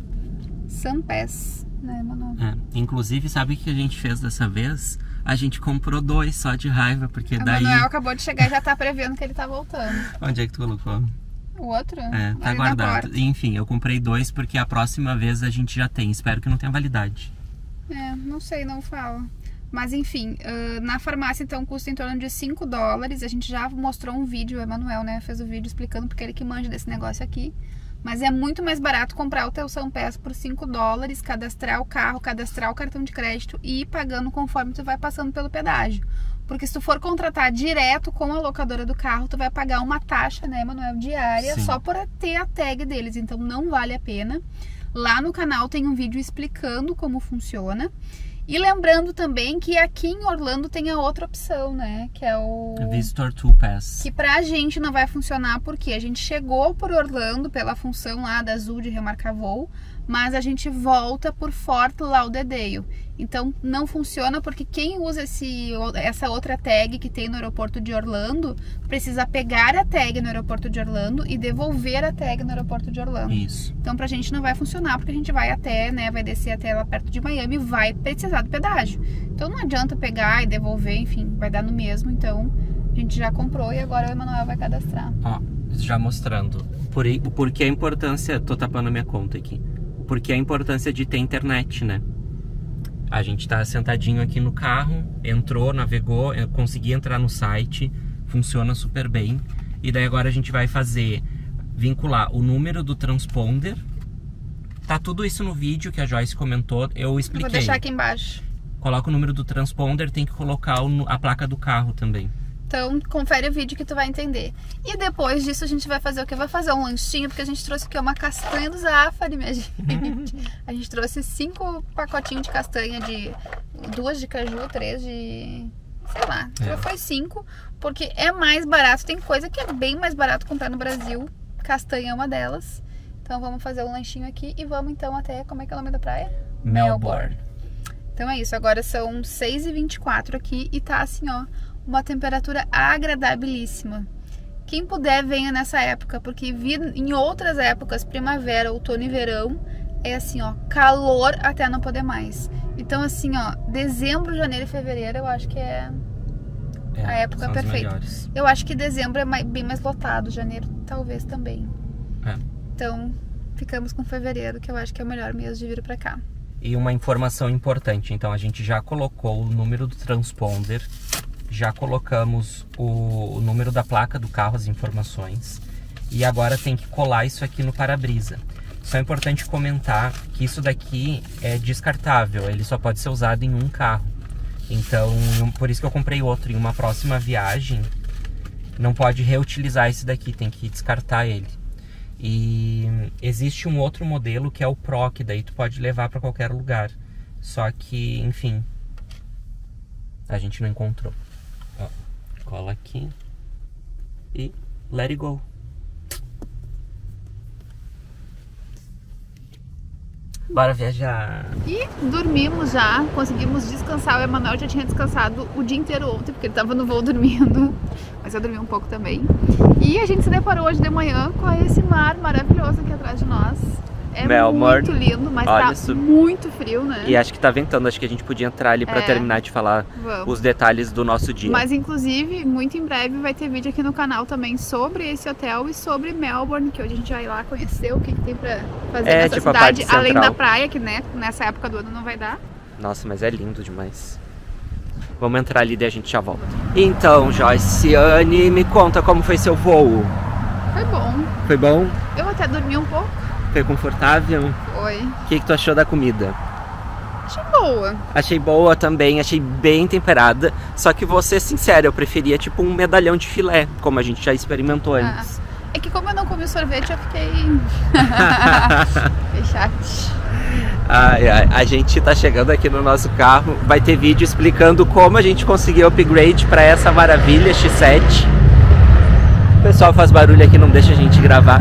Sampés, né, Manoel? É, inclusive, sabe o que a gente fez dessa vez? A gente comprou 2 só de raiva, porque daí... O Manoel acabou de chegar e já tá prevendo que ele tá voltando. Onde é que tu colocou? O outro? É, tá ali guardado. Enfim, eu comprei 2 porque a próxima vez a gente já tem. Espero que não tenha validade. É, não sei, não fala. Mas enfim, na farmácia então custa em torno de $5. A gente já mostrou um vídeo, o Emanuel, né, fez o vídeo explicando porque ele que manja desse negócio aqui. Mas é muito mais barato comprar o teu Sampés por $5, cadastrar o carro, cadastrar o cartão de crédito e ir pagando conforme tu vai passando pelo pedágio. Porque se tu for contratar direto com a locadora do carro, tu vai pagar uma taxa, né, Emanuel, diária, Sim, só por ter a tag deles. Então não vale a pena. Lá no canal tem um vídeo explicando como funciona. E lembrando também que aqui em Orlando tem a outra opção, né? Que é o Visitor Tour Pass. Que pra gente não vai funcionar porque a gente chegou por Orlando pela função lá da Azul de remarcar voo, mas a gente volta por Fort Lauderdale. Então não funciona porque quem usa essa outra tag que tem no aeroporto de Orlando precisa pegar a tag no aeroporto de Orlando e devolver a tag no aeroporto de Orlando. Isso. Então pra gente não vai funcionar porque a gente vai até, né, vai descer até lá perto de Miami e vai precisar do pedágio. Então não adianta pegar e devolver, enfim, vai dar no mesmo. Então a gente já comprou e agora o Emanuel vai cadastrar. Ó, já mostrando. Por que a importância, tô tapando a minha conta aqui. Por que a importância de ter internet, né? A gente tá sentadinho aqui no carro, entrou, navegou, eu consegui entrar no site, funciona super bem. E daí agora a gente vai vincular o número do transponder. Tá tudo isso no vídeo que a Joyce comentou, eu expliquei. Vou deixar aqui embaixo. Coloca o número do transponder, tem que colocar a placa do carro também. Então, confere o vídeo que tu vai entender. E depois disso a gente vai fazer o quê? Vai fazer um lanchinho, porque a gente trouxe aqui uma castanha do Zafari, minha gente. A gente trouxe 5 pacotinhos de castanha, 2 de caju, 3 de... sei lá, já foi 5, porque é mais barato. Tem coisa que é bem mais barato comprar no Brasil. Castanha é uma delas. Então vamos fazer um lanchinho aqui e vamos então até... como é que é o nome da praia? Melbourne. Então é isso, agora são 6h24 aqui e tá assim, ó, uma temperatura agradabilíssima. Quem puder, venha nessa época, porque vir em outras épocas, primavera, outono e verão, é assim, ó, calor até não poder mais. Então assim, ó, dezembro, janeiro e fevereiro eu acho que é a época perfeita. Eu acho que dezembro é bem mais lotado, janeiro talvez também. Então ficamos com fevereiro, que eu acho que é o melhor mês de vir pra cá. E uma informação importante, então a gente já colocou o número do transponder, já colocamos o número da placa do carro, as informações, e agora tem que colar isso aqui no para-brisa. Só é importante comentar que isso daqui é descartável, ele só pode ser usado em um carro. Então, por isso que eu comprei outro. Em uma próxima viagem, não pode reutilizar esse daqui, tem que descartar ele. E existe um outro modelo que é o Pro, que daí tu pode levar para qualquer lugar. Só que, enfim, a gente não encontrou. Ó, cola aqui e let it go. Bora viajar. E dormimos já, conseguimos descansar. O Emanuel já tinha descansado o dia inteiro ontem, porque ele tava no voo dormindo. Mas eu dormi um pouco também. E a gente se deparou hoje de manhã com esse mar maravilhoso aqui atrás de nós. É Melbourne. muito lindo, mas Olha tá isso. muito frio, né? E acho que tá ventando, acho que a gente podia entrar ali pra terminar de falar os detalhes do nosso dia. Mas inclusive, muito em breve vai ter vídeo aqui no canal também sobre esse hotel e sobre Melbourne, que hoje a gente vai lá conhecer o que tem pra fazer nessa tipo, a cidade, parte além central. da praia, que né, nessa época do ano não vai dar. Nossa, mas é lindo demais. Vamos entrar ali e a gente já volta. Então, Joyciane, me conta como foi seu voo. Foi bom. Foi bom? Eu até dormi um pouco. Foi confortável? Foi. O que tu achou da comida? Achei boa. Achei boa também, achei bem temperada. Só que vou ser sincera, eu preferia tipo um medalhão de filé, como a gente já experimentou antes. É que como eu não comi sorvete, eu fiquei... Fechate. Ai, ai, a gente tá chegando aqui no nosso carro. Vai ter vídeo explicando como a gente conseguiu upgrade para essa maravilha X7. O pessoal faz barulho aqui, não deixa a gente gravar.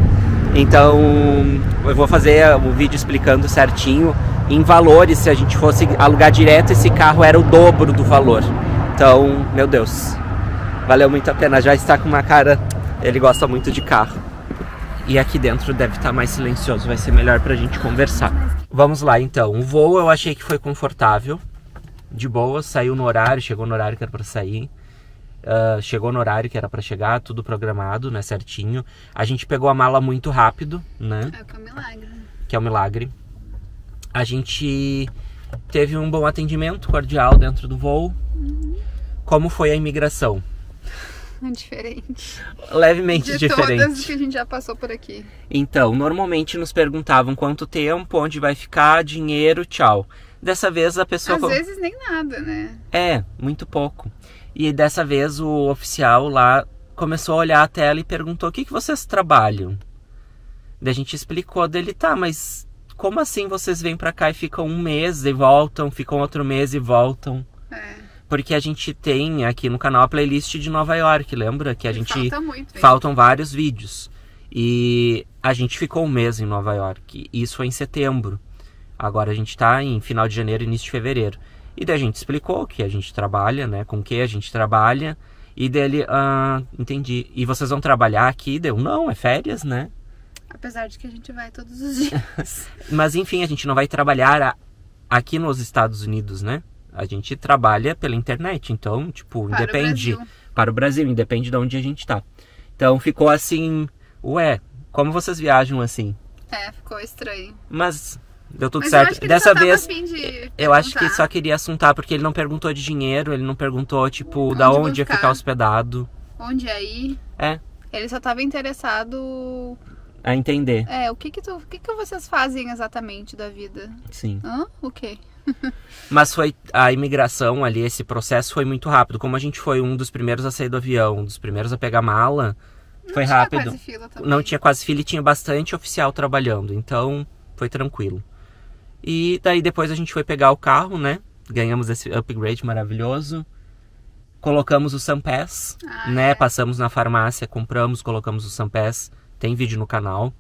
Então eu vou fazer um vídeo explicando certinho em valores. Se a gente fosse alugar direto, esse carro era o dobro do valor. Então, meu Deus, valeu muito a pena. Já está com uma cara, ele gosta muito de carro. E aqui dentro deve estar mais silencioso, vai ser melhor pra gente conversar. Vamos lá então, o voo eu achei que foi confortável, de boa, saiu no horário, chegou no horário que era pra sair. Chegou no horário que era pra chegar, tudo programado, né, certinho. A gente pegou a mala muito rápido, né? É o que é um milagre. Que é um milagre. A gente teve um bom atendimento cordial dentro do voo. Como foi a imigração? Diferente. Levemente de diferente. todas que a gente já passou por aqui. Então, normalmente nos perguntavam quanto tempo, onde vai ficar, dinheiro, tchau. Dessa vez a pessoa... Às vezes nem nada, né? É, muito pouco. E dessa vez o oficial lá começou a olhar a tela e perguntou: o que vocês trabalham? Daí a gente explicou dele, tá, mas como assim vocês vêm pra cá e ficam um mês e voltam, ficam outro mês e voltam? Porque a gente tem aqui no canal a playlist de Nova York, lembra? Que a gente... Falta muito, faltam vários vídeos. E a gente ficou um mês em Nova York. Isso foi em setembro. Agora a gente tá em final de janeiro, início de fevereiro. E daí a gente explicou que a gente trabalha, né? Com que a gente trabalha. E dele, entendi. E vocês vão trabalhar aqui? Deu, não, é férias, né? Apesar de que a gente vai todos os dias. Mas enfim, a gente não vai trabalhar aqui nos Estados Unidos, né? A gente trabalha pela internet, então, tipo, independe... Para o Brasil, independe de onde a gente tá. Então ficou assim, ué, como vocês viajam assim? Ficou estranho. Mas... deu tudo certo. Dessa vez, eu acho que só queria assuntar, porque ele não perguntou de dinheiro, ele não perguntou, tipo, da onde ia ficar hospedado. Onde ia ir. Ele só tava interessado... a entender. O que vocês fazem exatamente da vida? Sim. O quê? Mas foi a imigração ali, esse processo foi muito rápido. Como a gente foi um dos primeiros a sair do avião, um dos primeiros a pegar mala, foi rápido. Não tinha quase fila também. Não tinha quase fila e tinha bastante oficial trabalhando, então foi tranquilo. E daí depois a gente foi pegar o carro, né? Ganhamos esse upgrade maravilhoso. Colocamos o SunPass, né? Passamos na farmácia, compramos, colocamos o SunPass. Tem vídeo no canal.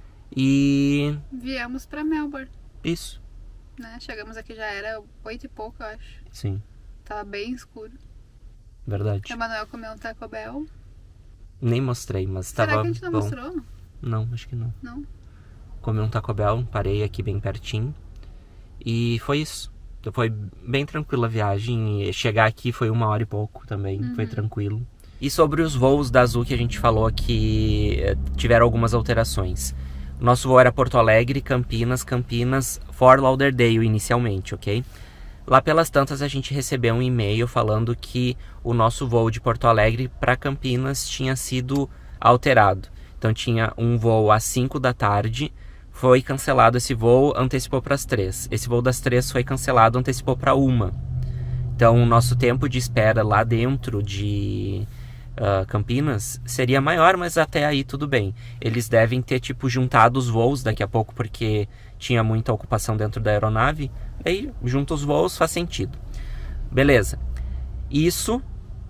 E... viemos pra Melbourne. Isso. Né? Chegamos aqui, já era 8 e pouco, eu acho. Sim. Tava bem escuro. Verdade. O Emanuel comeu um Taco Bell. Nem mostrei, mas Será tava que a gente não bom. mostrou? Não, acho que não. Não? Comi um Taco Bell, parei aqui bem pertinho. E foi isso. Foi bem tranquila a viagem. E chegar aqui foi 1 hora e pouco também. Foi tranquilo. E sobre os voos da Azul que a gente falou que tiveram algumas alterações. Nosso voo era Porto Alegre, Campinas, Fort Lauderdale inicialmente, ok? Lá pelas tantas a gente recebeu um e-mail falando que o nosso voo de Porto Alegre para Campinas tinha sido alterado. Então tinha um voo às 5 da tarde, foi cancelado esse voo, antecipou para as 3. Esse voo das 3 foi cancelado, antecipou para 1. Então o nosso tempo de espera lá dentro de... Campinas seria maior, mas até aí tudo bem. Eles devem ter tipo juntado os voos daqui a pouco, porque tinha muita ocupação dentro da aeronave. Aí junta os voos, faz sentido. Beleza. Isso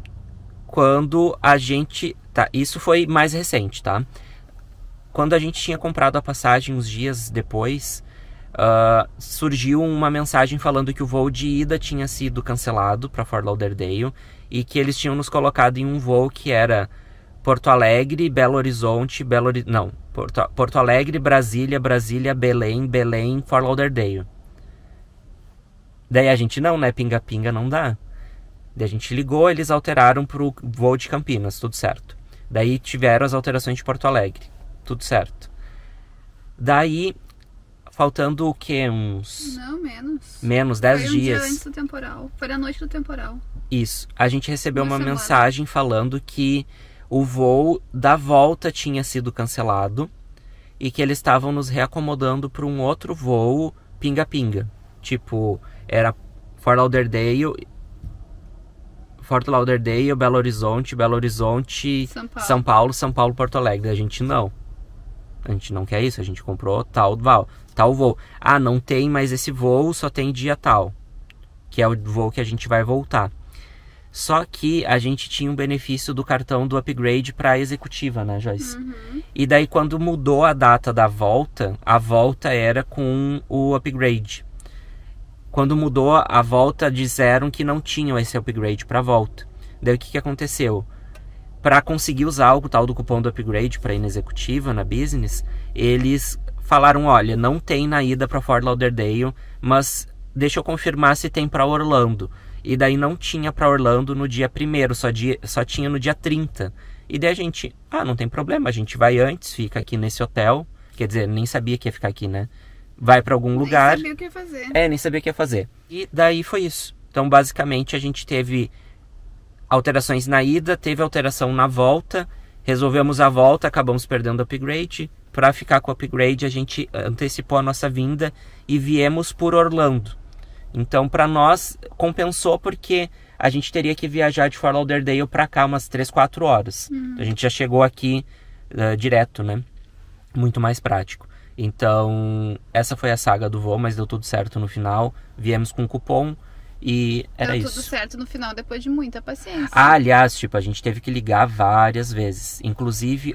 quando a gente... isso foi mais recente, tá? Quando a gente tinha comprado a passagem uns dias depois, surgiu uma mensagem falando que o voo de ida tinha sido cancelado para Fort Lauderdale e que eles tinham nos colocado em um voo que era Porto Alegre, Belo Horizonte, Porto Alegre, Brasília, Brasília, Belém, Belém, Fort Lauderdale. Daí a gente não, né? Pinga-pinga não dá. Daí a gente ligou, eles alteraram pro voo de Campinas, tudo certo. Daí tiveram as alterações de Porto Alegre, tudo certo. Daí, faltando o quê? Não, menos. Menos, 10 dias. Foi um dia antes do temporal. Foi a noite do temporal. Isso. A gente recebeu uma mensagem falando que o voo da volta tinha sido cancelado e que eles estavam nos reacomodando para um outro voo pinga-pinga. Tipo, era Fort Lauderdale, Belo Horizonte, São Paulo, Porto Alegre. A gente não quer isso, a gente comprou tal voo. Ah, não tem mais esse voo, só tem dia tal, que é o voo que a gente vai voltar. Só que a gente tinha um benefício do cartão do upgrade para executiva, né, Joyce? Uhum. E daí quando mudou a data da volta, a volta era com o upgrade. Quando mudou a volta, disseram que não tinham esse upgrade para volta. Daí o que aconteceu? Para conseguir usar o tal do cupom do upgrade para ir na executiva, na business, eles falaram, olha, não tem na ida para Fort Lauderdale, mas deixa eu confirmar se tem para Orlando. E daí não tinha para Orlando no dia 1º, só tinha no dia 30. E daí a gente, não tem problema, a gente vai antes, fica aqui nesse hotel. Quer dizer, nem sabia que ia ficar aqui, né? Vai para algum lugar. Nem sabia o que ia fazer. Nem sabia o que ia fazer. E daí foi isso. Então, basicamente, a gente teve alterações na ida, teve alteração na volta, resolvemos a volta, acabamos perdendo o upgrade. Para ficar com o upgrade, a gente antecipou a nossa vinda e viemos por Orlando. Então, para nós, compensou porque a gente teria que viajar de Fort Lauderdale para cá umas 3, 4 horas. A gente já chegou aqui direto, né? Muito mais prático. Então, essa foi a saga do voo, mas deu tudo certo no final. Viemos com cupom e era isso. Deu tudo certo no final, depois de muita paciência. Aliás, a gente teve que ligar várias vezes. Inclusive,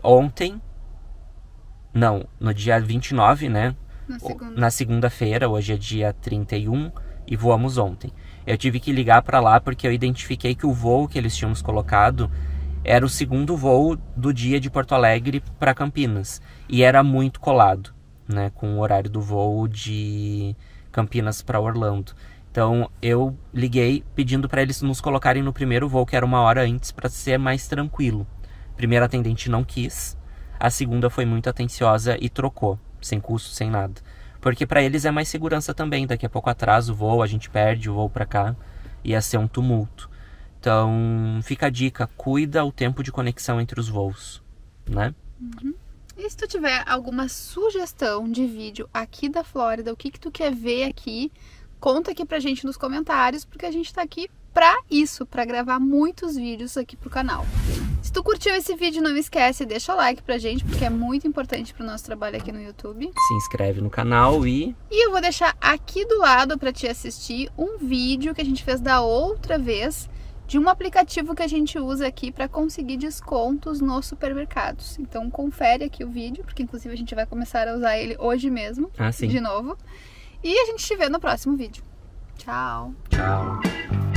no dia 29, né? Na segunda-feira, hoje é dia 31, e voamos ontem. Eu tive que ligar para lá porque eu identifiquei que o voo que eles tinham nos colocado era o segundo voo do dia de Porto Alegre para Campinas. E era muito colado, né, com o horário do voo de Campinas para Orlando. Então eu liguei pedindo para eles nos colocarem no primeiro voo, que era 1 hora antes, para ser mais tranquilo. A primeira atendente não quis, a segunda foi muito atenciosa e trocou, sem custo, sem nada. Porque para eles é mais segurança também, daqui a pouco atrasa o voo, a gente perde o voo para cá, ia ser um tumulto. Então fica a dica, cuida o tempo de conexão entre os voos, né? Uhum. E se tu tiver alguma sugestão de vídeo aqui da Flórida, o que tu quer ver aqui, conta aqui pra gente nos comentários, porque a gente tá aqui pra isso, pra gravar muitos vídeos aqui pro canal. Se tu curtiu esse vídeo, não esquece, deixa o like pra gente, porque é muito importante pro nosso trabalho aqui no YouTube. Se inscreve no canal e eu vou deixar aqui do lado pra te assistir um vídeo que a gente fez da outra vez, de um aplicativo que a gente usa aqui para conseguir descontos nos supermercados. Então confere aqui o vídeo, porque inclusive a gente vai começar a usar ele hoje mesmo, de novo. E a gente se vê no próximo vídeo. Tchau! Tchau!